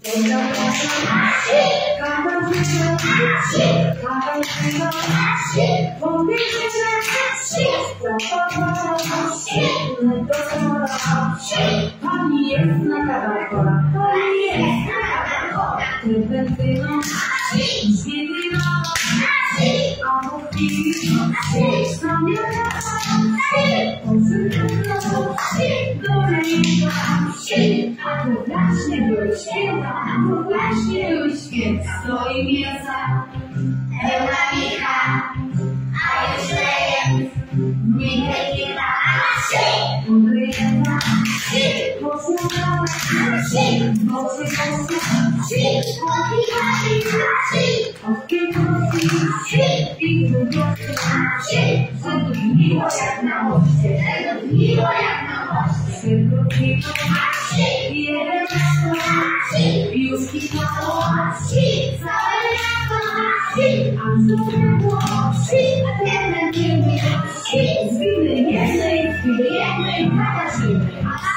Pani jest na kawałkora. Serpentyną, świetliną, a po chwili sobie a to właśnie były święta, stoi mięsa, pełna micha, a już leje, michę kita, podryjena, posłuchana, nocy i miło jak na moście, jeden już kikało, całe miasto, a zdobyło, a jeden zwinny jednej, Katarzyny.